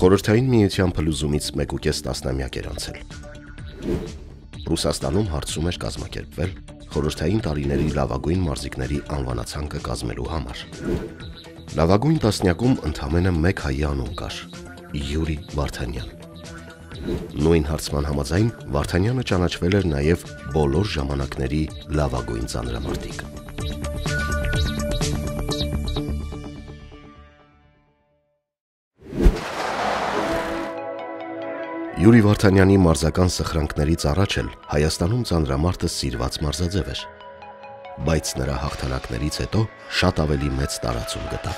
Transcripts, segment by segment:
Խորհրդային միության փլուզումից 1.5 տասնամյակ էր անցել։ Ռուսաստանում հարցում էր կազմակերպվել խորհրդային տարիների լավագույն մարզիկների անվանացանկը կազմելու համար։ Լավագույն տասնյակում ընդամենը մեկ հայի անուն կար՝ Յուրի Վարդանյան։ Նույն հարցման համաձայն Վարդանյանը ճանաչվել էր նաև բոլոր ժամանակների լավագույն ծանրամարտիկ։ Յուրի Վարդանյանի մարզական սխրանքներից առաջ էլ Հայաստանում ծանրամարտը սիրված մարզաձև էր, բայց նրա հաղթանակներից հետո շատ ավելի մեծ տարածում գտավ։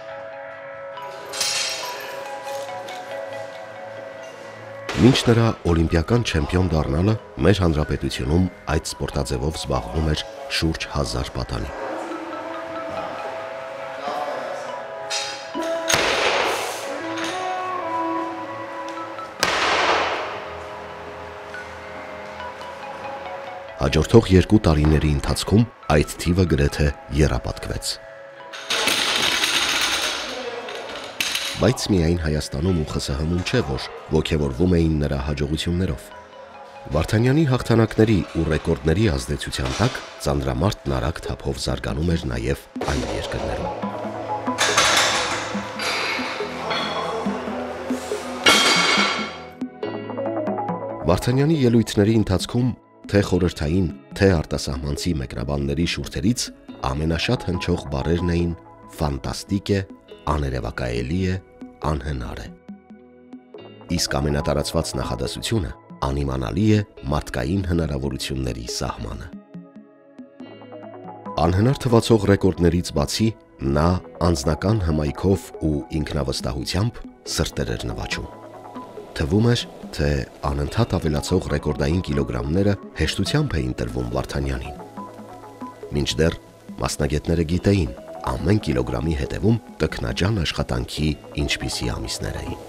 Մինչ նրա օլիմպիական չեմպիոն դառնալը մեր հանրապետությունում այդ սպորտաձևով զբաղվում էր շուրջ 1000 պատանի։ Հաջորդող 2 տարիների ընթացքում այդ թիվը գրեթե եռապատկվեց։ Բայց միայն Հայաստանում ու ԽՍՀՄ-ում չէ, որ ոգևորվում էին նրա հաջողություններով։ Վարդանյանի հաղթանակների ու ռեկորդների ազդեցության տակ ծանրամարտն արագ թափով զարգանում էր նաև այլ երկրներում։ Վարդանյանի ելույթների ընթացքում թե խորհրդային, թե արտասահմանցի մեկնաբանների շուրթերից ամենաշատ հնչող բառերն էին «ֆանտաստիկ է», «աներևակայելի է», «անհնար է»։ Իսկ ամենատարածված նախադասությունը «անիմանալի է մարդկային հնարավորությունների սահմանը»։ Անհնար թվացող ռեկորդներից բացի նա անձնական հմայքով ու ինքնավստահությամբ սրտեր էր նվաճում։ Թվում էր, թե անընդհատ ավելացող ռեկորդային կիլոգրամները հեշտությամբ էին տրվում Վարդանյանին։ Մինչդեռ մասնագետները գիտեին, ամեն կիլոգրամի հետևում տքնաջան աշխատանքի ինչպիսի ամիսներ էին։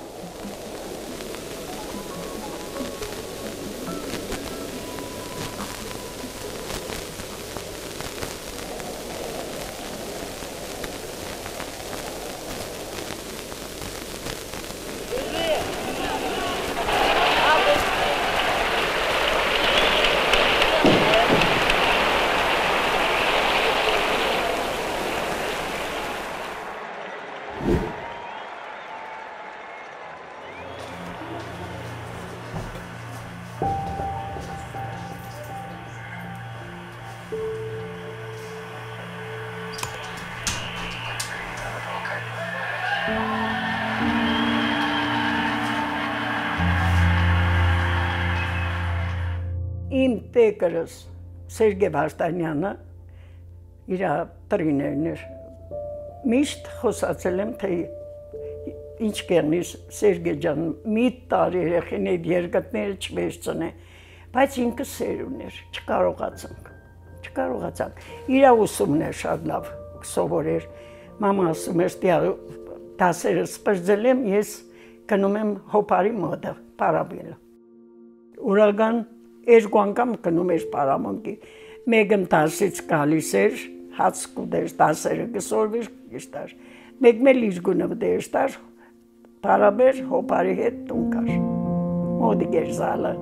Իմ տեկրս Սերգե Վարդանյանը իր տրիներն էր։ Միշտ խոսացել եմ, թե ինչ կերնես Սերգե ջան, մի տարի երեխին այդ երկաթները չվերցնե, բայց ինքը սեր ուներ, չկարողացանք։ Իր ուսումն էր շատ լավ սովորեր։ Մամա ասում էր, դասերը սպրձել եմ, ես գնում եմ հոպարի մոտը, պարաբելը։ Ուրական 2 անգամ գնում էր պարամոնքի, մեկն դասից գալիս էր, հաց կուտեր, դասերը գսորվիր գշտար, մեկն էլ իր գունը վդեշտար, պարաբեր հոպարի հետ տուն կար, մոդիկ էր զալը։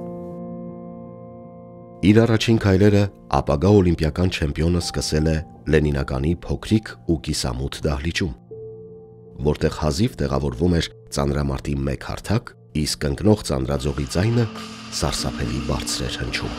Իր առաջին քայլերը ապագա օլիմպիական չեմպիոնը սկսել է Լենինականի փոքրիկ ու կիսամութ դահլիճում, որտեղ հազիվ տեղավորվում էր ծանրամարտի մեկ հարթակ, իսկ ընկնող ծանրաձողի ձայնը սարսափելի բարձր էր հնչում։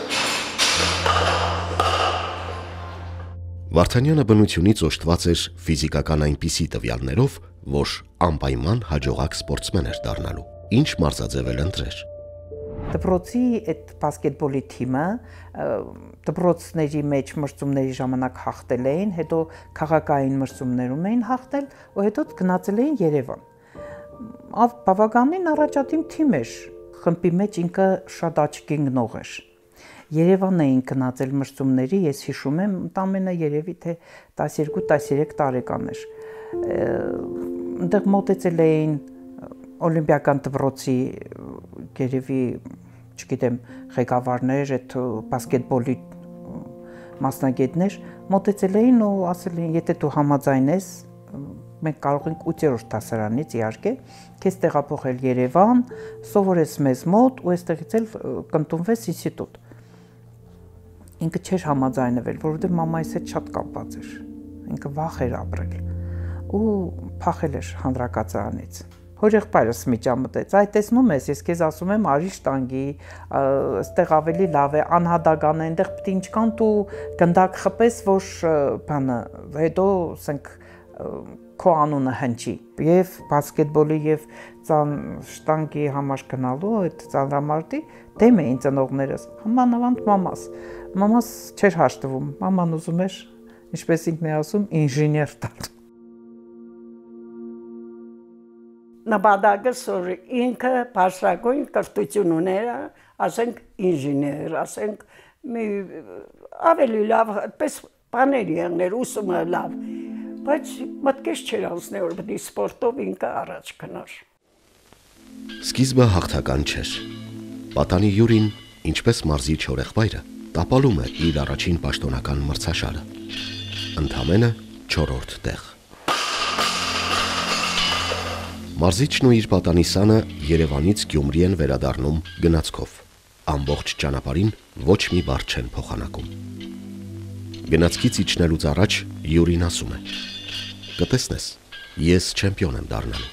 Վարդանյանը բնությունից օժտված էր ֆիզիկական այնպիսի տվյալներով, որ անպայման հաջողակ սպորտսմեն էր դառնալու, ինչ մարզաձև էլ ընտրեր։ Դպրոցի այդ բասկետբոլի թիմը դպրոցների մեջ մրցումների ժամանակ հաղթել էին, հետո քաղաքային մրցումներում էին հաղթել, ու հետո գնացել էին Երևան։ Բավականին առաջադեմ թիմ էր, խմբի մեջ ինքը շատ աչքի ընկնող էր։ Երևան էին գնացել մրցումների, ես հիշում եմ, ընդամենը երևի թե 12-13 տարեկան էր։ Այնտեղ մոտեցել էին օլիմպիական դպրոցի երևի, չգիտեմ, ղեկավարներ, այդ բասկետբոլի մասնագետներ մոտեցել էին ու ասել էին, եթե դու համաձայն ես, մենք կարող ենք 8-րդ դասարանից իհարկե քեզ տեղափոխել Երևան, սովորես մեզ մոտ ու այստեղից էլ կընդունվես ինստիտուտ։ Ինքը չէր համաձայնվել, որովհետև մամայիս հետ շատ կապված էր։ Ինքը վախ էր ապրել ու փախել էր հանրակացարանից։ Հորեղբայրս միջամտեց, այ տեսնում ես, ես քեզ ասում եմ, արի շտանգի, այստեղ ավելի լավ է, անհատական է, այնտեղ պետք է ինչքան դու գնդակ խփես, որ բանը, հետո ասենք քո անունը հնչի։ Եվ բասկետբոլի եւ շտանգի համար գնալու այդ ծանրամարտի դեմ էին ծնողներս, համանավանդ մամաս։ Մամաս չէր հաշտվում, մաման ուզում էր, ինչպես ինքն է ասում, ինժեներ տալ։ Նպատակս որ ինքը բարձրագույն կրթություն ուներ, ասենք ինժեներ, ասենք ավելի լավ, այդպես բաներ եղներ, ուսումը լավ, բայց մտքես չէր անցնել, որ պետք է սպորտով ինքը առաջ գնար։ Սկիզբը հաղթական չէր։ Պատանի Յուրին, ինչպես մարզիչ հորեղբայրը, տապալում է իր առաջին պաշտոնական մրցաշարը։ Ընդամենը 4-րդ տեղ։ Մարզիչն ու իր պատանիսանը Երևանից Գյումրի են վերադառնում գնացքով։ Ամբողջ ճանապարհին ոչ մի բառ չեն փոխանակում։ Գնացքից իջնելուց առաջ Յուրին ասում է. «Կտեսնես, ես չեմպիոն եմ դառնալու»։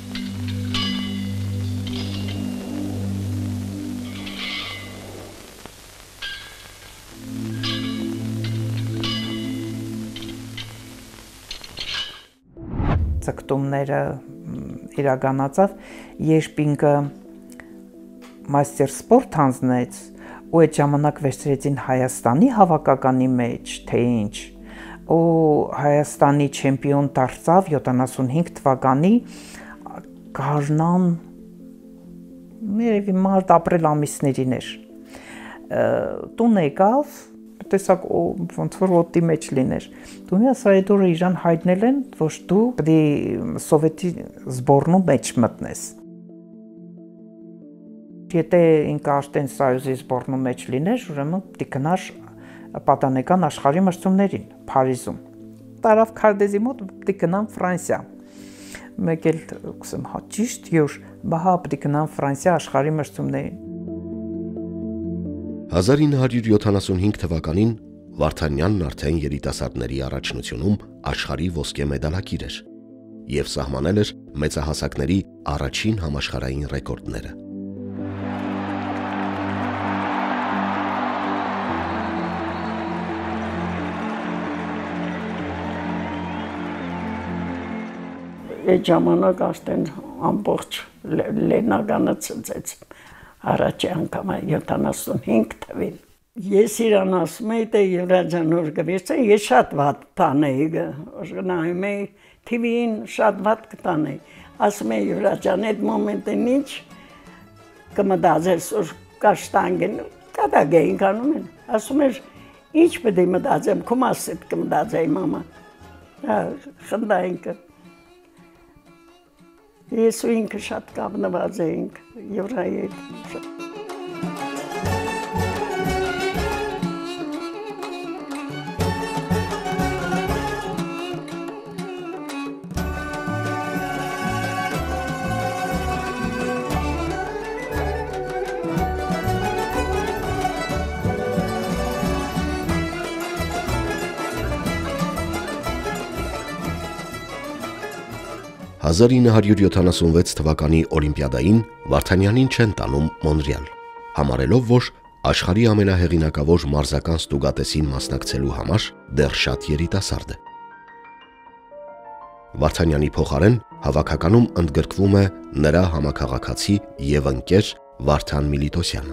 Ցկտումները իրականացավ, երբ ինքը մաստեր սպորտ հանձնեց ու այդ ժամանակ վերցրեցին Հայաստանի հավաքականի մեջ, թե ինչ, ու Հայաստանի չեմպիոն դարձավ 75 թվականի գարնան երևի մարտ-ապրիլ ամիսներին էր։ Տուն եկավ, տեսակ ոնց որ ոտի մեջ լիներ։ Դու ասա այդ օրը իրան հայտնել են, որ դու պետք է սովետի զբորնու մեջ մտնես։ Եթե ինքը Աշտեն Սոյուզի զբորնու մեջ լիներ, ուրեմն պետք է գնար պատանեկան աշխարհի մրցումներին Փարիզում։ Տարավ Քարդեզի մոտ պետք է գնամ Ֆրանսիա։ Մեկ էլ ասեմ, հա ճիշտ, յուր, բահա պետք է գնամ Ֆրանսիա աշխարհի մրցումներին։ 1975 թվականին Վարդանյանն արդեն երիտասարդների առաջնությունում աշխարհի ոսկե մեդալակիր էր և սահմանել էր մեծահասակների առաջին համաշխարհային ռեկորդները։ Այդ ժամանակ արդեն ամբողջ լենագանը ծծեց առաջի անգամ 75 թվին։ Ես իրան ասում էի, թե Յուլիա որ գվեցեն, ես շատ վատ բան էի, նայում էի TV-ին շատ վատ կտան էի։ Ասում էի Յուլիա, այդ մոմենտին ինչ կմտածես, որ կաշտանգեն, կատակ էինք անում են։ Ասում էր, ինչ պետք է մտածեմ, քո մասիդ կմտածեի մամա։ Խնդայինք։ Ես ու ինքը շատ կապնված էինք Յուլիայի հետ։ «1976 թվականի Օլիմպիադային Վարդանյանին չեն տանում Մոնրեալ, համարելով, որ աշխարհի ամենահեղինակավոր մարզական ստուգատեսին մասնակցելու համար դեռ շատ երիտասարդ է։ Վարդանյանի փոխարեն հավաքականում ընդգրկվում է նրա համաքաղաքացի և ընկեր Վարդան Միլիտոսյանը։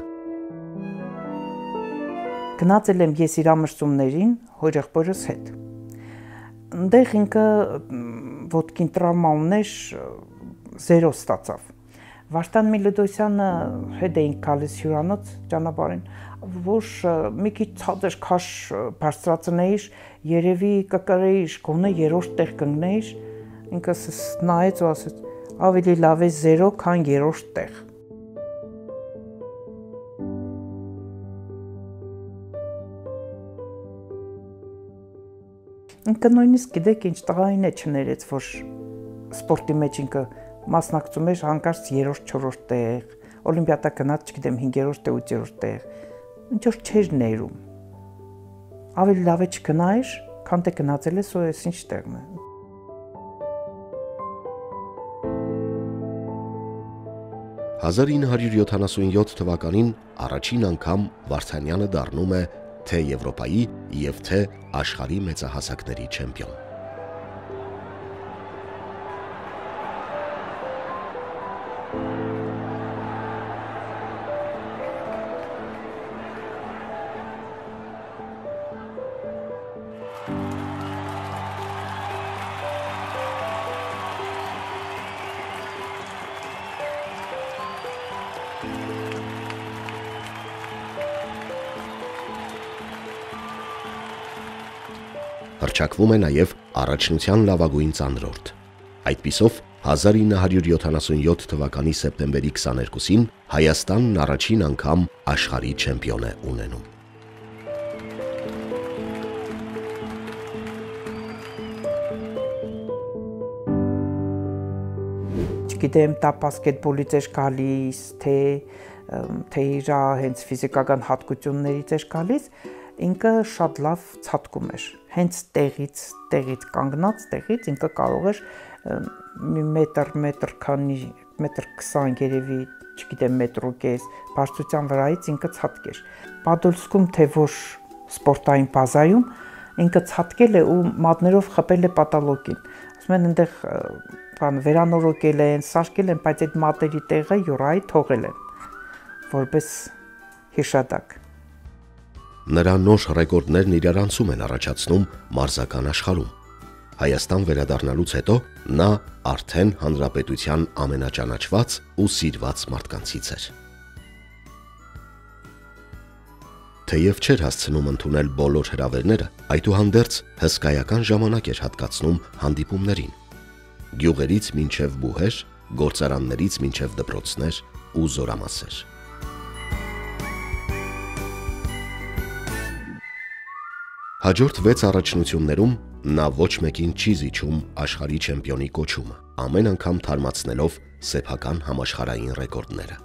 Գնացել եմ ես իր ամրցումներին հորեղբորս հետ։ Այնտեղ ինքը ոտքին տրավմա ուներ, 0 ստացավ։ Վարդան Միլիտոսյանը հետ էինք գալիս հյուրանոց ճանապարհին, որ մի քիչ ցածր քաշ բարձրացնեիր, երևի կկրեիր, գոնե 3-րդ տեղ կընկնեիր, ինքս նայեց ու ասեց, ավելի լավ է 0, քան 3-րդ տեղ։ Ինքը նույնիսկ գիտեք ինչ տղային է չներեց, որ սպորտի մեջ ինքը մասնակցում էր հանկարծ 3-4 տեղ, օլիմպիադա գնաց, չգիտեմ 5-րդ թե 8-րդ տեղ, ինչ որ չէր ներում։ Ավելի լավ է չգնայր, քան թե գնացել ես ու ես ինչ տեղն է։ 1977 թվականին առաջին անգամ Վարդանյանը դառնում է թե Եվրոպայի եւ թե աշխարհի մեծահասակների չեմպիոն։ Հռչակվում է նաև առաջնության լավագույն ծանրորդ։ Այդպիսով 1977 թվականի սեպտեմբերի 22-ին Հայաստանն առաջին անգամ աշխարհի չեմպիոն է ունենում։ Չգիտեմ, դա բասկետբոլից էր գալիս, թե իր հենց ֆիզիկական հատկություններից էր գալիս, ինքը շատ լավ ցատկում էր։ Հենց տեղից կանգնած տեղից ինքը կարող էր մետր քանի, մետր 20 երևի, չգիտեմ, մետր ու կես բարձրության վրայից ինքը ցատկեր։ Պադոլսկում թե որ սպորտային բազայում ինքը ցատկել է ու մատներով խփել է պատալոգին։ Ասում են այնտեղ վերանորոգել են, սարքել են, բայց այդ մատերի տեղը յուրայի թողել են, որպես հիշատակ։ Նրա նոր ռեկորդներն իրարանցում են առաջացնում մարզական աշխարհում։ Հայաստան վերադառնալուց հետո նա արդեն հանրապետության ամենաճանաչված ու սիրված մարդկանցից էր։ Թեև չէր հասցնում ընդունել բոլոր հրավերները, այդուհանդերձ հսկայական ժամանակ էր հատկացնում հանդիպումներին։ Գյուղերից մինչև բուհեր, գործարաններից մինչև դպրոցներ ու զորամասեր։ Հաջորդ 6 առաջնություններում նա ոչ մեկին չի զիջում աշխարհի չեմպիոնի կոչումը, ամեն անգամ թարմացնելով սեփական համաշխարհային ռեկորդները։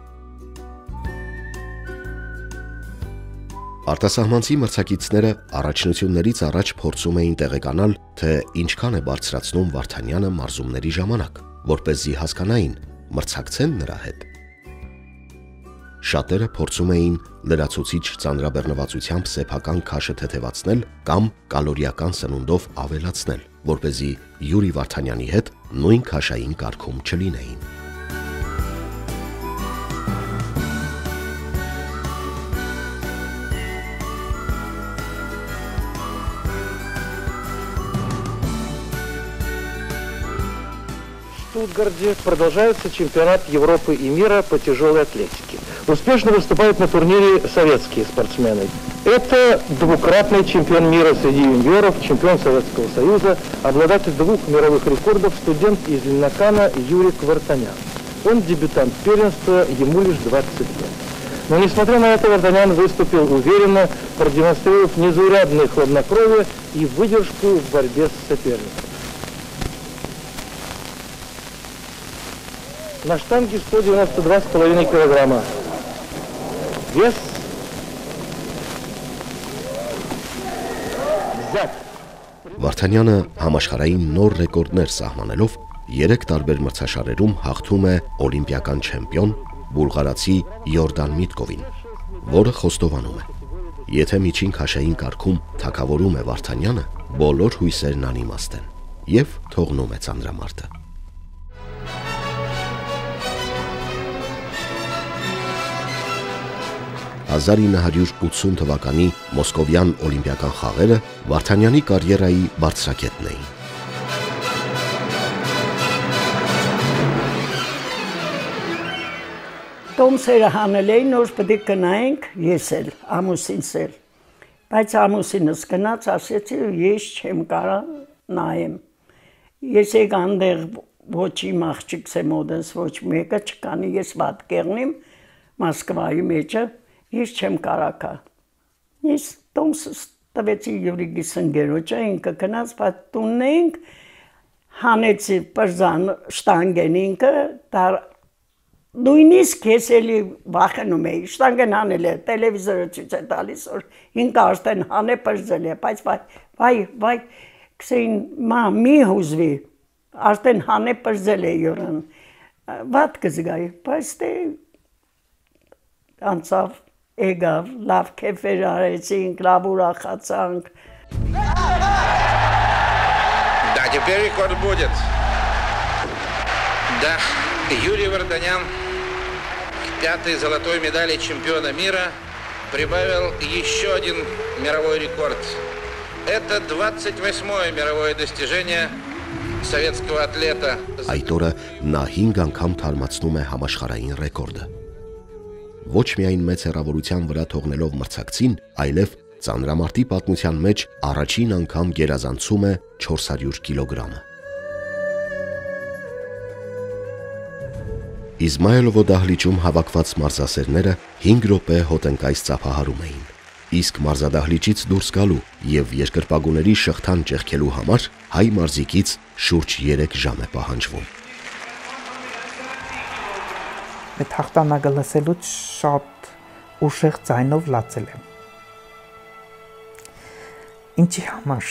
Արտասահմանցի մրցակիցները առաջնություններից առաջ փորձում էին տեղեկանալ, թե ինչքան է բարձրացնում Վարդանյանը մարզումների ժամանակ, որպեսզի հասկանային, մրցակցեն նրա հետ։ Շատերը փորձում էին լրացուցիչ ծանրաբեռնվածությամբ սեփական քաշը թեթևացնել կամ կալորիական սնունդով ավելացնել, որպեսզի Յուրի Վարդանյանի հետ նույն քաշային կարգում չլինեին։ В Штутгарте продолжается чемпионат Европы и мира по тяжелой атлетике. Успешно выступают на турнире советские спортсмены. Это двукратный чемпион мира среди юниоров, чемпион Советского Союза, обладатель 2 мировых рекордов, студент из Ленинакана Юрий Вартанян. Он дебютант первенства, ему лишь 20 лет. Но несмотря на это, Вартанян выступил уверенно, продемонстрировав незаурядное хладнокровие и выдержку в борьбе с соперником. На штанге 192,5 килограмма. Вес взят. Վարդանյանը համաշխարհային նոր ռեկորդներ սահմանելով 3 տարբեր մրցաշարերում հաղթում է օլիմպիական չեմպիոն բուլղարացի Յորդան Միտկովին, որը խոստովանում է. Եթե միջին քաշային կարգում թակավորում է Վարդանյանը, բոլոր հույսերն անիմաստ են եւ թողնում է ծանրամարտը։ 1980 թվականի Մոսկովյան օլիմպիական խաղերը Վարդանյանի կարիերայի բարձրակետն էին։ Տոմսերը հանել էին, որ պետք է գնայինք ես էլ, ամուսինս էլ։ Բայց ամուսինս գնաց, ասեցի, ես չեմ կարող նայեմ։ Ես եկա այնտեղ ոչ իմ աղջիկս եմ մոդս, ոչ մեկը չկանի, ես վատ կեղնիմ Մոսկվայի մեջը, ես չեմ կարակա։ Ես տոմսս տվեցի Յուրի Գիսնգերոջը, ինքը գնաց, բայց տունն էինք, հանեցի պրզան շտանգեն ինքը, նույնիսկ ես էլի վախենում էի, շտանգեն հանել է, տելևիզորը ցույց է տալիս, որ ինքը արդեն հանե պրզել է, բայց վայ, կսեին, մի հուզվի, արդեն հանե պրզել է յուրն, վատ կզգայի, բայց դե անցավ, եկավ, լավ քեֆեր արեցինք, լավ ուրախացանք։ Да, теперь рекорд будет. Да, Юрий Варданян к 5-й золотой медали чемпиона мира прибавил еще один мировой рекорд. Это 28-е мировое достижение советского атлета. Այդ օրը նա 5 անգամ թարմացնում է համաշխարհային ռեկորդը։ Ոչ միայն մեծ հեռավորության վրա թողնելով մրցակցին, այլև ծանրամարտի պատմության մեջ առաջին անգամ գերազանցում է 400 կիլոգրամը։ Իզմայելովո դահլիճում հավաքված մարզասերները 5 րոպե հոտնկայս ծափահարում էին, իսկ մարզադահլիճից դուրս գալու եւ երկրպագուների շղթան ճեղքելու համար հայ մարզիկից շուրջ 3 ժամ է պահանջվում։ Այդ հաղթանակը լսելուց շատ ուժեղ ձայնով լացել եմ։ Ինչի համար։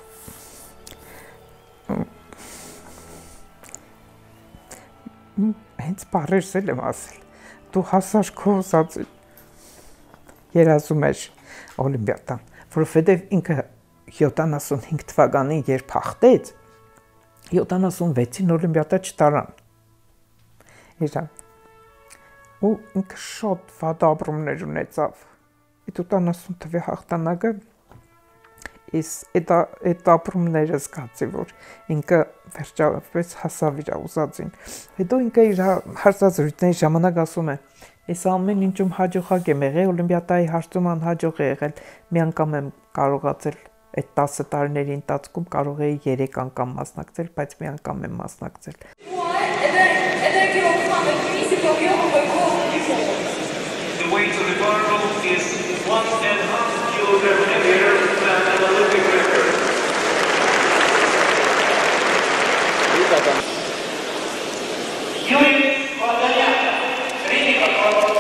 Հենց բարերսել եմ ասել։ Դու հասար քո ուզած երազում ես օլիմպիադան, որովհետև ինքը 75 թվականին երբ հաղթեց, 76-ին օլիմպիադա չտարան։ Իրա ու ինքը շատ վատ ապրումներ ունեցավ։ Այդ 80 թվականի հաղթանակը այդ ապրումները զգացի, որ ինքը վերջապես հասավ իր ուզածին։ Հետո ինքը իր հարցազրույցների ժամանակ ասում է. «Ես ամեն ինչում հաջողակ եմ եղել, օլիմպիադայի հարցում անհաջող է եղել, մի անգամ եմ կարողացել այդ 10 տարիների ընթացքում կարող էի 3 անգամ մասնակցել, բայց մի անգամ եմ մասնակցել»։ The weight of the barbell is 1.5 kilogram heavier than an Olympic record. Юрий Варданян, третий подход.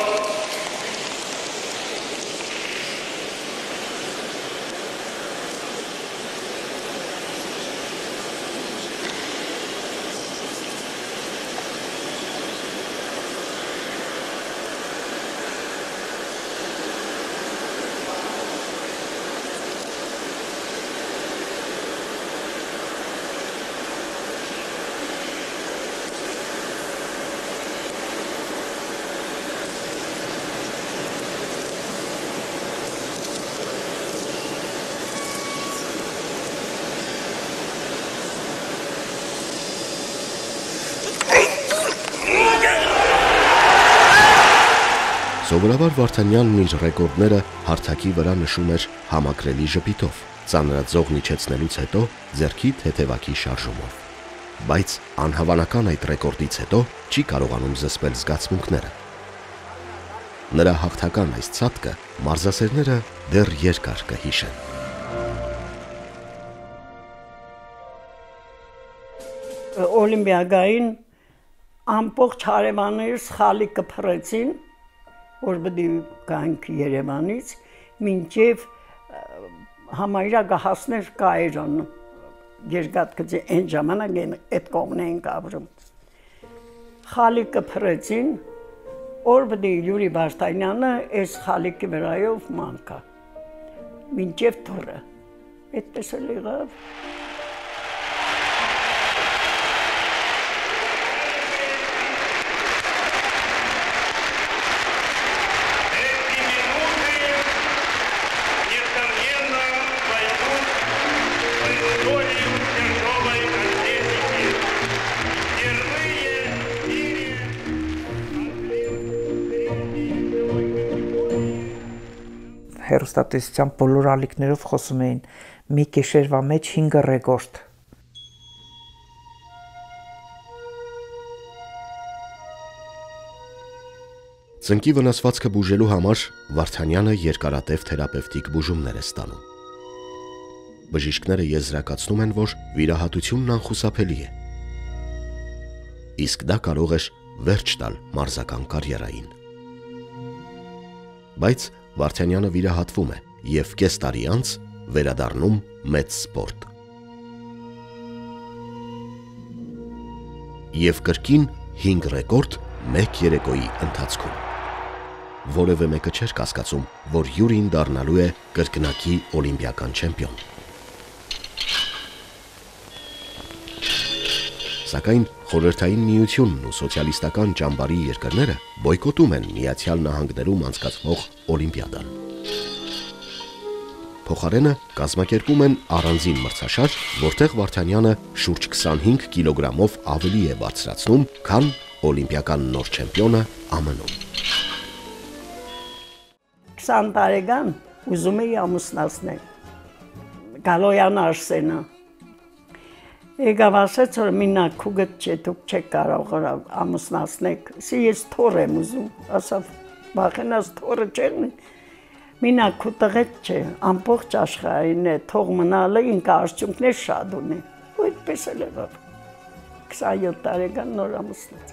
Սովորաբար Վարդանյանն իր ռեկորդները հարթակի վրա նշում էր համակրելի ժպիտով, ծանրաձողն իջեցնելուց հետո ձեռքի թեթևակի շարժումով։ Բայց անհավանական այդ ռեկորդից հետո չի կարողանում զսպել զգացմունքները։ Նրա հաղթական այս ցատկը մարզասերները դեռ երկար կհիշեն։ Օլիմպիադային ամբողջ հարևաններս խալիկը փռեցին, որ բդի կանք Երևանից, մինչև համարյա հասներ Կայրան, երկաթգծի այն ժամանակ այդ կողմն էինք ապրում։ Խալիկը փռեցին, որ բդի Յուրի Վարդանյանը այս խալիկի վրայով մանկա, մինչև թուրը, այդպես էլ եղավ։ Հերոստատեսության բոլոր ալիքներով խոսում էին մի գիշերվա մեջ 5 ռեկորդ։ Ծնկի վնասվածքը բուժելու համար Վարդանյանը երկարատև թերապևտիկ բուժումներ է ստանում։ բժիշկները եզրակացնում են, որ վիրահատությունն անխուսափելի է։ Իսկ դա կարող էր վերջ տալ մարզական կարիերային։ Բայց Վարդանյանը վիրահատվում է և կես տարի անց վերադառնում մեծ սպորտ։ Եվ կրկին 5 ռեկորդ մեկ երեկոյի ընթացքում։ Որևէ մեկը չէր կասկածում, որ Յուրին դառնալու է կրկնակի օլիմպիական չեմպիոն։ Սակայն Խորհրդային Միությունն ու սոցիալիստական ճամբարի երկրները բոյկոտում են Միացյալ Նահանգներում անցկացվող օլիմպիադան։ Փոխարենը կազմակերպում են առանձին մրցաշար, որտեղ Վարդանյանը շուրջ 25 կիլոգրամով ավելի է բարձրացնում, քան օլիմպիական նոր չեմպիոնը ԱՄՆ-ում։ 20 տարեկան ուզում էի ամուսնացնել Գալոյան Արսենը։ Եկավ ասեց, որ մինակ քուգդ չէ, դուք չեք կարող ամուսնացնեք։ Ես թոր եմ ուզում, ասավ, վախենաս թորը չեղնի։ Մինակ քու տղետ չէ, ամբողջ աշխարհին է, թող մնալը ինքը արդյունքներ շատ ունի։ Ու այդպես էլ եղավ։ 27 տարեկան նոր ամուսնացա։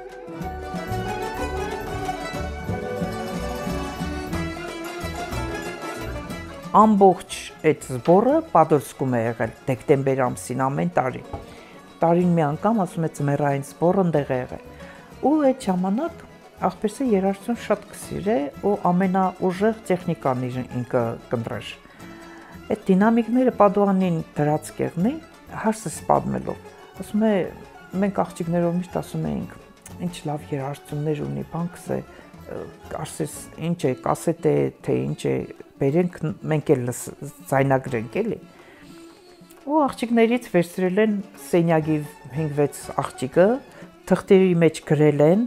Ամբողջ այդ զբորը պատրաստում է եղել դեկտեմբեր ամսին ամեն տարի։ Տարին մի անգամ ասում է ձմեռային զբորը ընդեղ է եղել։ Ու այդ ժամանակ աղբերսը երաժշտություն շատ կսիրե ու ամենաուժեղ տեխնիկան ինքը կընտրեր։ Այդ դինամիկները Պադուանին դրած կեղնի հարցս պատմելով։ Ասում է մենք աղջիկներով միշտ ասում էինք ինչ լավ երաժշտություններ ունի, բանկս է, ասես ինչ է, կասետ է, թե ինչ է, բերենք մենք էլ ձայնագրենք էլի։ Ու աղջիկներից վերցրել են սենյակի 5-6 աղջիկը, թղթերի մեջ գրել են,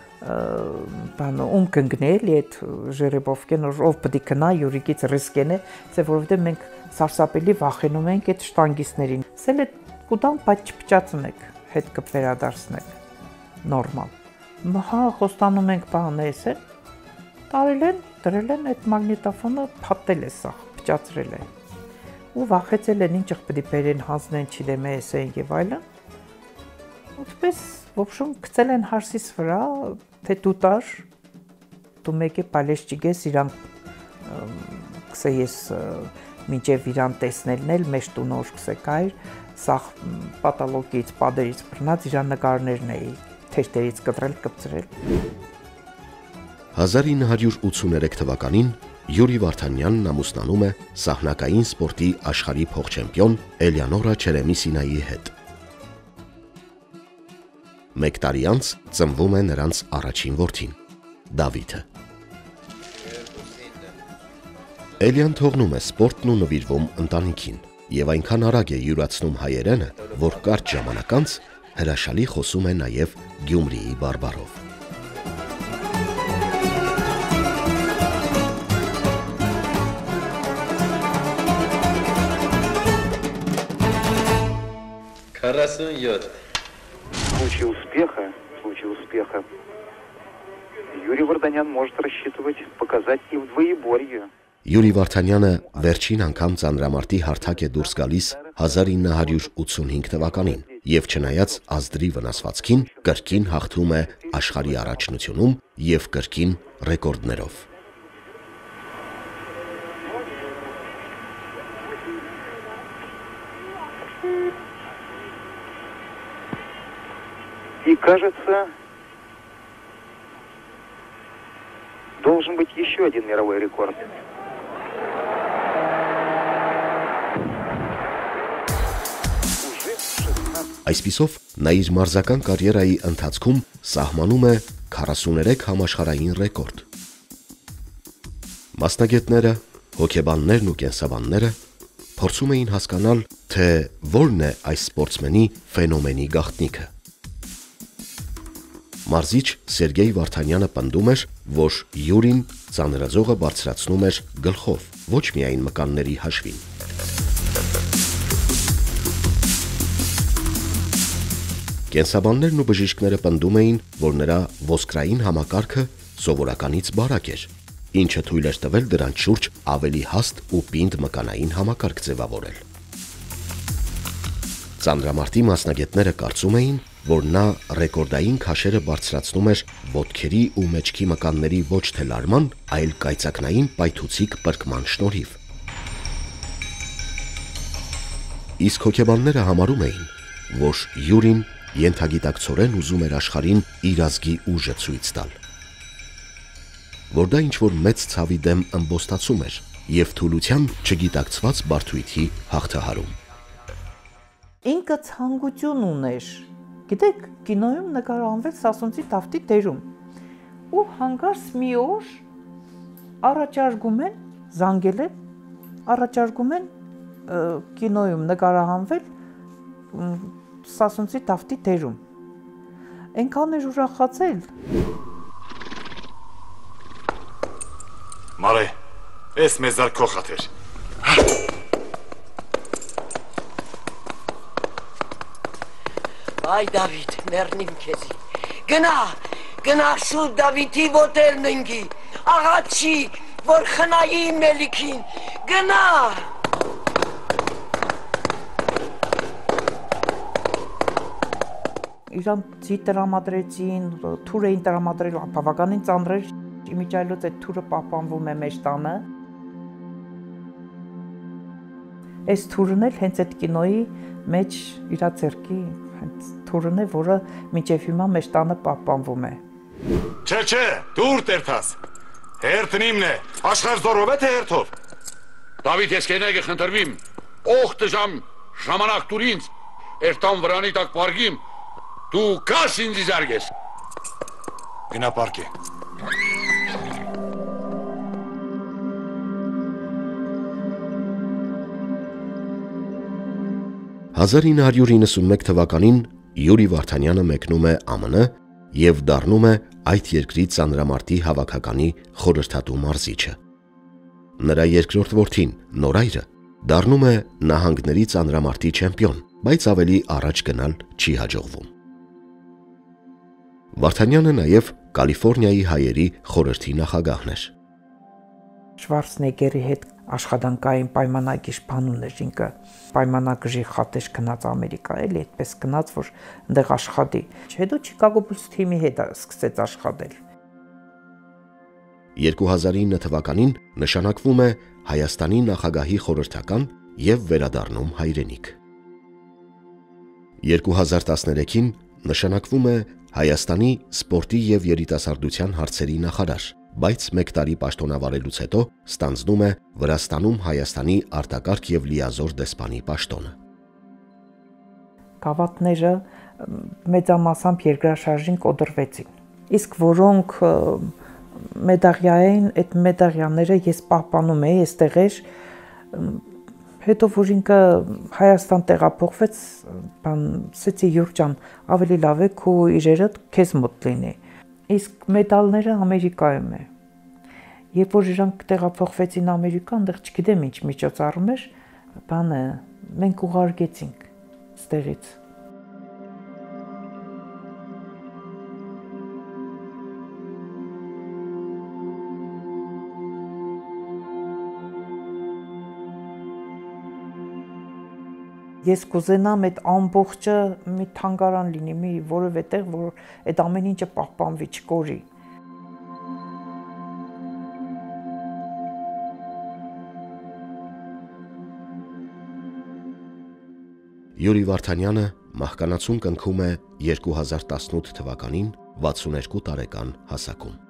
ում կընկնել, այդ ժերեբովկեն, ով պետք է գնա, յուրիկից ռիսկեն է, որովհետև մենք սարսափելի վախենում ենք այդ շտանգիստներին։ Սել է կուտան բայց չփճացնեք, հետ կվերադարձնեք, նորմալ։ Հա, խոստանում ենք բաներս են, տարել են, դրել են այդ մագնիտոֆոնը փաթել է սա, փճացրել է։ Ու վախեցել են ինչը պետք է բերեն հանձնեն չիդեմ էսեն եւ այլն։ Ուտպես ոբշում գցել են հարսիս վրա, թե դու տար, դու մեկը պալեշճիգես իրան կսե ես մինչև իրան տեսնելն էլ մեծ տունոր կսե կայր, սա պատալոգից, պատերից բռնած իրան նկարներն էի թերթերից կտրել, կպցրել։ 1983 թվականին Յուրի Վարդանյանն ամուսնանում է սահնակային սպորտի աշխարհի փոխչեմպիոն Էլեոնորա Չերեմիսինայի հետ։ Մեկ տարի անց ծնվում է նրանց առաջին որդին՝ Դավիթը։ Էլիան թողնում է սպորտն ու նվիրվում ընտանիքին եւ այնքան արագ է յուրացնում հայերենը, որ կարճ ժամանակ անց հրաշալի խոսում է նաև Գյումրիի բարբառով։ В случае успеха, Юрий Варданян может рассчитывать показать и в двоеборье. Յուրի Վարդանյանը վերջին անգամ ծանրամարտի հարթակ է դուրս գալիս 1985 թվականին եւ չնայած ազդրի վնասվածքին կրկին հաղթում է աշխարհի առաջնությունում եւ կրկին ռեկորդներով։ И кажется, должен быть еще один мировой рекорд. Այսպիսով նա իր մարզական կարիերայի ընթացքում սահմանում է 43 համաշխարհային ռեկորդ։ Մասնագետները, հոգեբաններն ու կենսաբանները փորձում էին հասկանալ, թե որն է այս սպորտսմենի ֆենոմենի գաղտնիքը։ Մարզիչ Սերգեյ Վարդանյանը պնդում էր, որ Յուրին ծանրաձողը բարձրացնում էր գլխով, ոչ միայն մկանների հաշվին։ Կենսաբաններն ու բժիշկները պնդում էին, որ նրա ոսկրային համակարգը սովորականից բարակ էր, ինչը թույլ էր տվել դրանց շուրջ ավելի հաստ ու պինդ մկանային համակարգ ձևավորել։ Ծանրամարտի մասնագետները կարծում էին, որ նա ռեկորդային քաշերը բարձրացնում էր ոտքերի ու մեջքի մկանների ոչ թե լարման, այլ կայծակնային պայթուցիկ պրկման շնորհիվ։ Իսկ հոգեբանները համարում էին, որ Յուրին ենթագիտակցորեն ուզում էր աշխարհին իր ազգի ուժը ցույց տալ, որ դա ինչ-որ մեծ ցավի դեմ ըմբոստացում էր և թուլության չգիտակցված բարդույթի հաղթահարում։ Ինքը ցանկություն ուներ, գիտեք, կինոյում նկարահանվել Սասունցի Տավտի դերում, ու հանկարծ մի օր առաջարկում են, զանգել են, առաջարկում են կինոյում նկարահանվել Սասունցի Տավտի դերում։ Այնքան էր ուրախացել։ Մարե, ես մեզար քո խաթեր։ Այ Դավիթ, մեռնիմ քեզի։ Գնա շուտ Դավիթի ոտերն ընկի, աղաչի, որ խնայի իմ մելիքին, գնա։ Իրան ձի տրամադրեցին, թուր էին տրամադրել, բավականին ծանր էր, իմիջայլոց այդ թուրը պահպանվում է մեր տանը։ Այս թուրն էլ հենց այդ կինոյի մեջ իր ձեռքի թուրն է, որը մինչև հիմա մեր տանը պահպանվում է։ Չէ, դուր տերթաս։ Հերթն իմն է, աշխարհ զորով է թե հերթով։ Դավիթ, ես կենայգը խնդրվիմ, օխտը ժամանակ տուր ինձ, երտան վրանի տակ պարգիմ, դու կաս ինձ իզարգես։ Գնա պարգի։ 1991 թվականին Յուրի Վարդանյանը մեկնում է ԱՄՆ և դառնում է այդ երկրի ծանրամարտի հավաքականի խորհրդատու մարզիչը։ Նրա երկրորդ որդին, Նորայրը, դառնում է նահանգների ծանրամարտի չեմպիոն, բայց ավելի առաջ գնալ չի հաջողվում։ Վարդանյանը նաև Կալիֆոռնիայի հայերի խորհրդի նախագահն էր։ Շվարցնեգերի հետ աշխատանքային պայմանագիր բան ուներ ինքը, պայմանագրի խաթեր գնաց Ամերիկա, էլի այդպես գնաց, որ այնտեղ աշխատի։ Հետո Չիկագո Բուլս թիմի հետ սկսեց աշխատել։ 2009 թվականին նշանակվում է Հայաստանի նախագահի խորհրդական և վերադառնում հայրենիք։ 2013-ին նշանակվում է Հայաստանի սպորտի և երիտասարդության հարցերի նախարար, բայց մեկ տարի պաշտոնավարելուց հետո ստանձնում է Վրաստանում Հայաստանի արտակարգ և լիազոր դեսպանի պաշտոնը։ Գավաթները մեծամասամբ երկրաշարժին կոտրվեցին, իսկ որոնք մեդաղյա էին, այդ մեդաղյաները ես պահպանում էի, այստեղ էր, հետո որ ինքը Հայաստան տեղափոխվեց, ասեցի Յուր ջան, ավելի լավ է քո իրերը քեզ մոտ լինի, իսկ մեդալները Ամերիկայում է։ Երբ որ իրանք տեղափոխվեցին Ամերիկա, այնտեղ չգիտեմ ինչ միջոցառում էր, մենք ուղարկեցինք ստեղից։ Ես կուզենամ այդ ամբողջը մի թանգարան լինի, մի որևէ տեղ, որ այդ ամեն ինչը պահպանվի, չկորի։ Յուրի Վարդանյանը մահկանացուն կնքում է 2018 թվականին 62 տարեկան հասակում։